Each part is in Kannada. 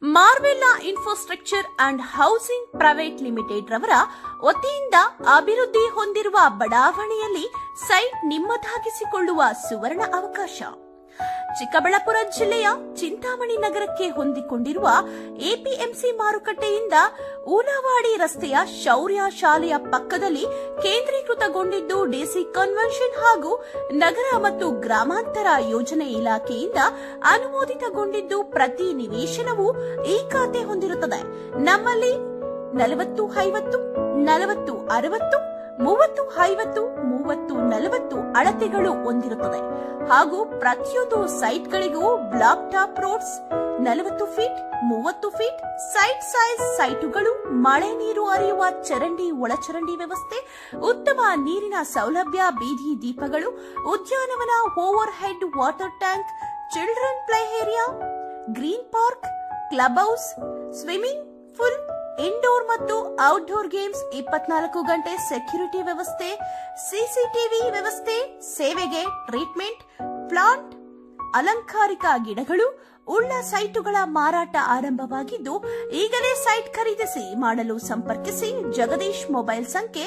ಮಾರ್ವೆಲ್ಲಾ infrastructure and housing private limited ರವರ ವತಿಯಿಂದ ಅಭಿವೃದ್ಧಿ ಹೊಂದಿರುವ ಬಡಾವಣೆಯಲ್ಲಿ ಸೈಟ್ ನಿಮ್ಮದಾಗಿಸಿಕೊಳ್ಳುವ ಸುವರ್ಣ ಅವಕಾಶ. ಚಿಕ್ಕಬಳ್ಳಾಪುರ ಜಿಲ್ಲೆಯ ಚಿಂತಾಮಣಿ ನಗರಕ್ಕೆ ಹೊಂದಿಕೊಂಡಿರುವ ಎಪಿಎಂಸಿ ಮಾರುಕಟ್ಟೆಯಿಂದ ಊಲವಾಡಿ ರಸ್ತೆಯ ಶೌರ್ಯ ಶಾಲೆಯ ಪಕ್ಕದಲ್ಲಿ ಕೇಂದ್ರೀಕೃತಗೊಂಡಿದ್ದು ಡಿಸಿ ಕನ್ವೆನ್ಷನ್ ಹಾಗೂ ನಗರ ಮತ್ತು ಗ್ರಾಮಾಂತರ ಯೋಜನೆ ಇಲಾಖೆಯಿಂದ ಅನುಮೋದಿತಗೊಂಡಿದ್ದು ಪ್ರತಿ ನಿವೇಶನವು ಈ ಖಾತೆ ಹೊಂದಿರುತ್ತದೆ. ನಮ್ಮಲ್ಲಿ 40-50, 40-60, 30-50, 30-40 ಅಳತೆಗಳು ಹೊಂದಿರುತ್ತದೆ ಹಾಗೂ ಪ್ರತಿಯೊಂದು ಸೈಟ್ಗಳಿಗೂ black top roads, 40 feet, 30 feet site size ಸೈಟುಗಳು, ಮಳೆ ನೀರು ಹರಿಯುವ ಚರಂಡಿ ಒಳಚರಂಡಿ ವ್ಯವಸ್ಥೆ, ಉತ್ತಮ ನೀರಿನ ಸೌಲಭ್ಯ, ಬೀದಿ ದೀಪಗಳು, ಉದ್ಯಾನವನ, overhead water tank, children play area, green park, club house, swimming pool, indoor ಮತ್ತು ಔಟ್ಡೋರ್ ಗೇಮ್ಸ್, 24 ಗಂಟೆ ಸೆಕ್ಯೂರಿಟಿ ವ್ಯವಸ್ಥೆ, ಸಿಸಿಟಿವಿ ವ್ಯವಸ್ಥೆ, ಸೇವೆಗೆ ಟ್ರೀಟ್ಮೆಂಟ್ ಪ್ಲಾಂಟ್, ಅಲಂಕಾರಿಕ ಗಿಡಗಳು ಉಳ್ಳ ಸೈಟುಗಳ ಮಾರಾಟ ಆರಂಭವಾಗಿದ್ದು ಈಗಲೇ ಸೈಟ್ ಖರೀದಿಸಿ ಮಾಡಲು ಸಂಪರ್ಕಿಸಿ. ಜಗದೀಶ್ ಮೊಬೈಲ್ ಸಂಖ್ಯೆ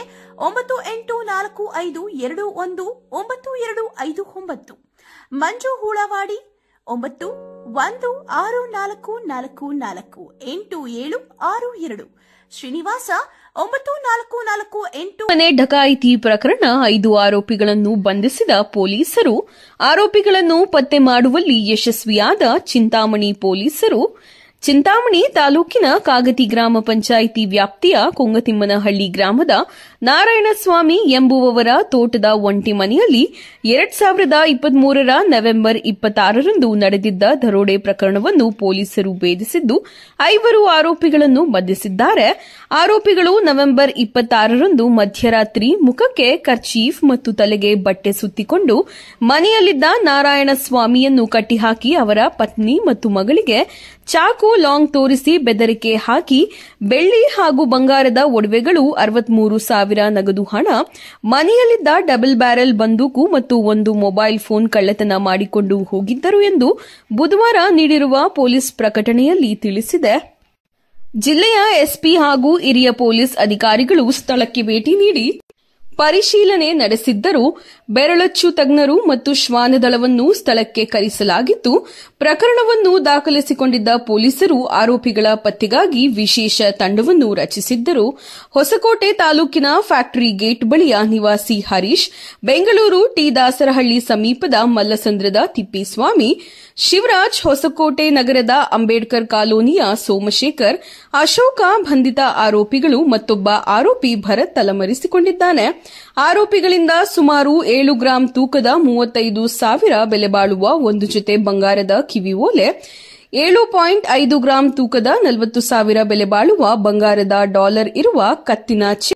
9845219259. ಮಂಜು ಹೂಳವಾಡಿ 9164448762. ಶ್ರೀನಿವಾಸ 9448. ಮನೆ ಡಕಾಯಿತಿ ಪ್ರಕರಣ 5 ಆರೋಪಿಗಳನ್ನು ಬಂಧಿಸಿದ ಪೊಲೀಸರು. ಆರೋಪಿಗಳನ್ನು ಪತ್ತೆ ಮಾಡುವಲ್ಲಿ ಯಶಸ್ವಿಯಾದ ಚಿಂತಾಮಣಿ ಪೊಲೀಸರು. ಚಿಂತಾಮಣಿ ತಾಲೂಕಿನ ಕಾಗತಿ ಗ್ರಾಮ ಪಂಚಾಯಿತಿ ವ್ಯಾಪ್ತಿಯ ಕೊಂಗತಿಮ್ಮನಹಳ್ಳಿ ಗ್ರಾಮದ ನಾರಾಯಣಸ್ವಾಮಿ ಎಂಬುವವರ ತೋಟದ ಒಂಟಿ ಮನೆಯಲ್ಲಿ 2023ರ ನವೆಂಬರ್ 26ರಂದು ನಡೆದಿದ್ದ ದರೋಡೆ ಪ್ರಕರಣವನ್ನು ಪೊಲೀಸರು ಭೇದಿಸಿದ್ದು 5 ಆರೋಪಿಗಳನ್ನು ಬಂಧಿಸಿದ್ದಾರೆ. ಆರೋಪಿಗಳು ನವೆಂಬರ್ 26ರಂದು ಮಧ್ಯರಾತ್ರಿ ಮುಖಕ್ಕೆ ಕರ್ಚೀಫ್ ಮತ್ತು ತಲೆಗೆ ಬಟ್ಟೆ ಸುತ್ತಿಕೊಂಡು ಮನೆಯಲ್ಲಿದ್ದ ನಾರಾಯಣಸ್ವಾಮಿಯನ್ನು ಕಟ್ಟಿಹಾಕಿ ಅವರ ಪತ್ನಿ ಮತ್ತು ಮಗಳಿಗೆ ಚಾಕು ಲಾಂಗ್ ತೋರಿಸಿ ಬೆದರಿಕೆ ಹಾಕಿ ಬೆಳ್ಳಿ ಹಾಗೂ ಬಂಗಾರದ ಒಡವೆಗಳು, 63,000 ನಗದು ಹಣ, ಮನೆಯಲ್ಲಿದ್ದ ಡಬಲ್ ಬ್ಯಾರೆಲ್ ಬಂದೂಕು ಮತ್ತು ಒಂದು ಮೊಬೈಲ್ ಫೋನ್ ಕಳ್ಳತನ ಮಾಡಿಕೊಂಡು ಹೋಗಿದ್ದರು ಎಂದು ಬುಧವಾರ ನೀಡಿರುವ ಪೊಲೀಸ್ ಪ್ರಕಟಣೆಯಲ್ಲಿ ತಿಳಿಸಿದೆ. ಜಿಲ್ಲೆಯ ಎಸ್ಪಿ ಹಾಗೂ ಹಿರಿಯ ಪೊಲೀಸ್ ಅಧಿಕಾರಿಗಳು ಸ್ಥಳಕ್ಕೆ ಭೇಟಿ ನೀಡಿ ಪರಿಶೀಲನೆ ನಡೆಸಿದ್ದರು. ಬೆರಳಚ್ಚು ತಜ್ಞರು ಮತ್ತು ಶ್ವಾನದಳವನ್ನು ಸ್ಥಳಕ್ಕೆ ಕರೆಸಲಾಗಿದ್ದು ಪ್ರಕರಣವನ್ನು ದಾಖಲಿಸಿಕೊಂಡಿದ್ದ ಪೊಲೀಸರು ಆರೋಪಿಗಳ ಪತ್ತೆಗಾಗಿ ವಿಶೇಷ ತಂಡವನ್ನು ರಚಿಸಿದ್ದರು. ಹೊಸಕೋಟೆ ತಾಲೂಕಿನ ಫ್ಯಾಕ್ಟರಿ ಗೇಟ್ ಬಳಿಯ ನಿವಾಸಿ ಹರೀಶ್, ಬೆಂಗಳೂರು ಟಿ ದಾಸರಹಳ್ಳಿ ಸಮೀಪದ ಮಲ್ಲಸಂದ್ರದ ತಿಪ್ಪೇಸ್ವಾಮಿ, ಶಿವರಾಜ್, ಹೊಸಕೋಟೆ ನಗರದ ಅಂಬೇಡ್ಕರ್ ಕಾಲೋನಿಯ ಸೋಮಶೇಖರ್, ಅಶೋಕ ಬಂಧಿತ ಆರೋಪಿಗಳು. ಮತ್ತೊಬ್ಬ ಆರೋಪಿ ಭರತ್ ತಲೆಮರೆಸಿಕೊಂಡಿದ್ದಾನೆ. ಆರೋಪಿಗಳಿಂದ ಸುಮಾರು 7 ಗ್ರಾಂ ತೂಕದ 35,000 ಬೆಲೆ ಬಾಳುವ ಒಂದು ಜೊತೆ ಬಂಗಾರದ ಕಿವಿ ಓಲೆ, 7.5 ಗ್ರಾಂ ತೂಕದ 40,000 ಬೆಲೆ ಬಾಳುವ ಬಂಗಾರದ ಡಾಲರ್ ಇರುವ ಕತ್ತಿನ